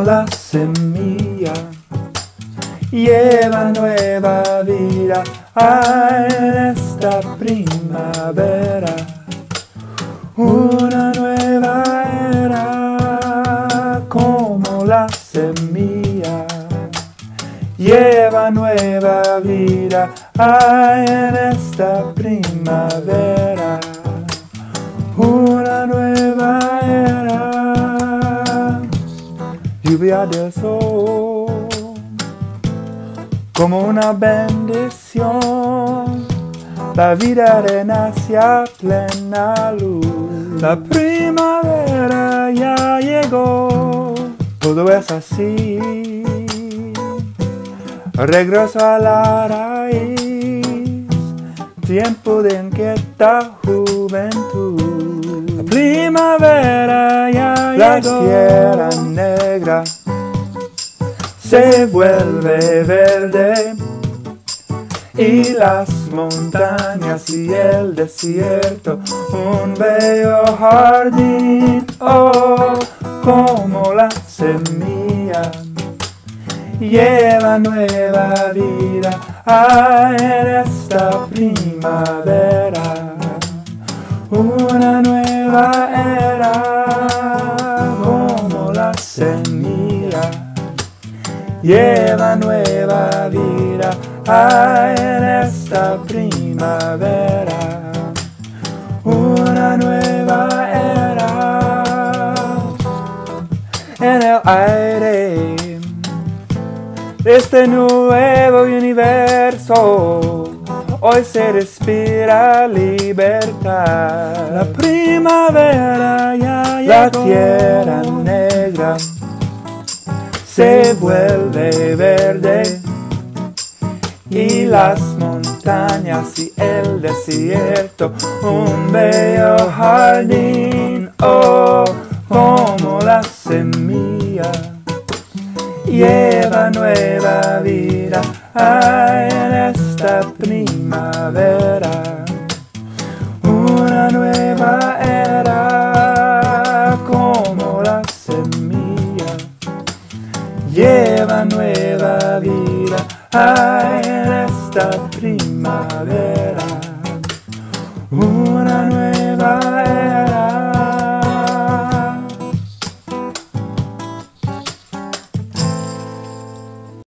la semilla lleva nueva vida en esta primavera. Una nueva era como la semilla lleva nueva vida en esta primavera. Una nueva era, lluvia del sol, como una bendición, la vida renace a plena luz. La primavera ya llegó, todo es así, regreso a la raíz, tiempo de inquieta juventud. La primavera ya llegó, la tierra negra se vuelve verde y las montañas y el desierto un bello jardín. Oh, como la semilla lleva nueva vida en esta primavera. Una nueva era como la semilla lleva nueva vida en esta primavera. Una nueva era en el aire de este nuevo universo. Hoy se respira libertad. La primavera ya llegó, la tierra negra se vuelve verde y las montañas y el desierto un bello jardín. Oh, como la semilla lleva nueva vida en esta primavera. Una nueva era como la semilla lleva nueva vida en esta primavera.